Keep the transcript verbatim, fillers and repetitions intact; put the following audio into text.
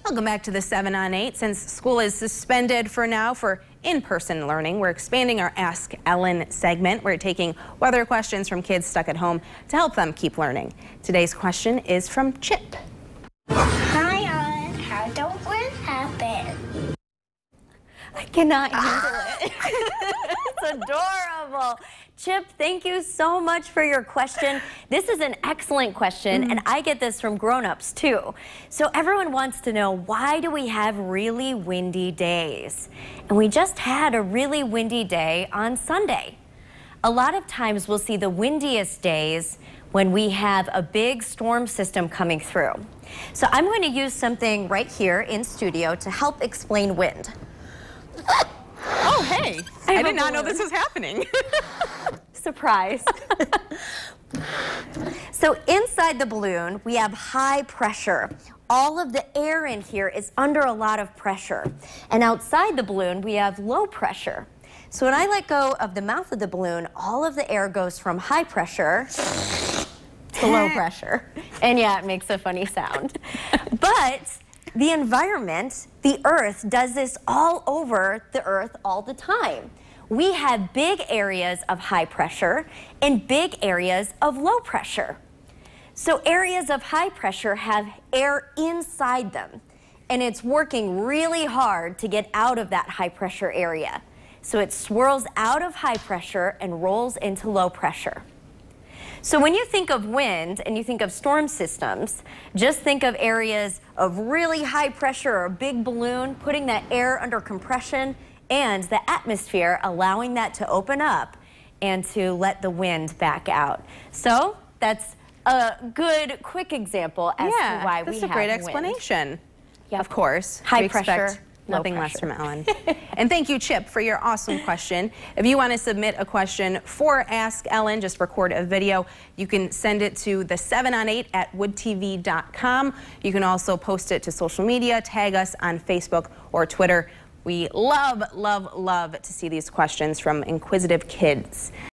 Welcome back to the seven on eight. Since school is suspended for now for in-person learning, we're expanding our Ask Ellen segment. We're taking weather questions from kids stuck at home to help them keep learning. Today's question is from Chip. Hi, Ellen. How don't wind happen? I cannot handle it. It's adorable. Chip, thank you so much for your question. This is an excellent question, mm-hmm. and I get this from grown-ups too. So everyone wants to know, why do we have really windy days? And we just had a really windy day on Sunday. A lot of times we'll see the windiest days when we have a big storm system coming through. So I'm going to use something right here in studio to help explain wind. Oh, hey, I, I did not know this was happening. Surprise. So inside the balloon, we have high pressure. All of the air in here is under a lot of pressure. And outside the balloon, we have low pressure. So when I let go of the mouth of the balloon, all of the air goes from high pressure to low pressure. And yeah, it makes a funny sound. But the environment, the Earth, does this all over the Earth all the time. We have big areas of high pressure and big areas of low pressure. So areas of high pressure have air inside them, and it's working really hard to get out of that high pressure area. So it swirls out of high pressure and rolls into low pressure. So when you think of wind and you think of storm systems, just think of areas of really high pressure or a big balloon, putting that air under compression and the atmosphere allowing that to open up and to let the wind back out. So that's a good, quick example as yeah, to why we have wind. That's a great explanation. Yep. Of course. High we pressure. Nothing less from Ellen. And thank you, Chip, for your awesome question. If you want to submit a question for Ask Ellen, just record a video. You can send it to the seven on eight at wood T V dot com. You can also post it to social media, tag us on Facebook or Twitter. We love, love, love to see these questions from inquisitive kids.